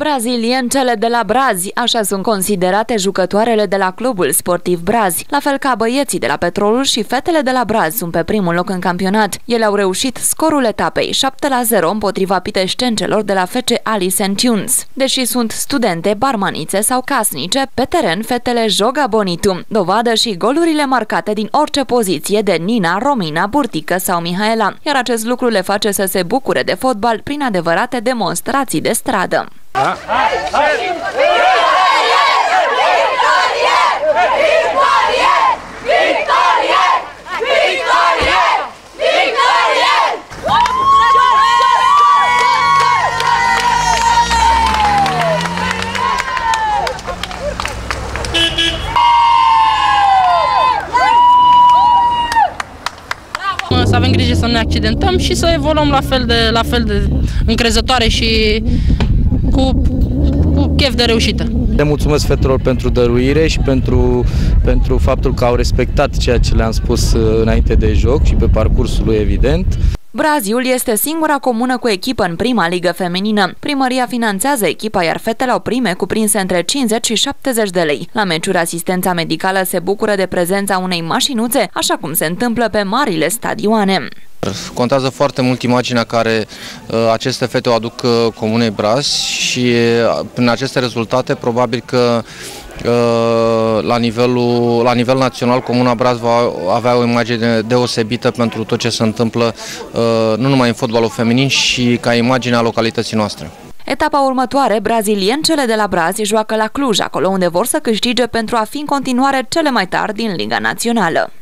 Braziliencele de la Brazi, așa sunt considerate jucătoarele de la clubul sportiv Brazi, la fel ca băieții de la Petrolul și fetele de la Brazi sunt pe primul loc în campionat. Ele au reușit scorul etapei 7-0 împotriva piteștencelor de la FC Alice and Tunes. Deși sunt studente, barmanițe sau casnice, pe teren fetele joga bonitum, dovadă și golurile marcate din orice poziție de Nina, Romina, Burtică sau Mihaela, iar acest lucru le face să se bucure de fotbal prin adevărate demonstrații de stradă. Da. Să avem grijă să nu ne accidentăm și să evoluăm la fel de încrezătoare și cu chef de reușită. Le mulțumesc fetelor pentru dăruire și pentru faptul că au respectat ceea ce le-am spus înainte de joc și pe parcursul lui, evident. Braziul este singura comună cu echipă în prima ligă feminină. Primăria finanțează echipa, iar fetele au prime cuprinse între 50 și 70 de lei. La meciuri, asistența medicală se bucură de prezența unei mașinuțe, așa cum se întâmplă pe marile stadioane. Contează foarte mult imaginea care aceste fete o aduc comunei Brazi și prin aceste rezultate probabil că la nivel național Comuna Brazi va avea o imagine deosebită pentru tot ce se întâmplă nu numai în fotbalul feminin și ca imagine a localității noastre. Etapa următoare, braziliencele de la Brazi joacă la Cluj, acolo unde vor să câștige pentru a fi în continuare cele mai tari din Liga Națională.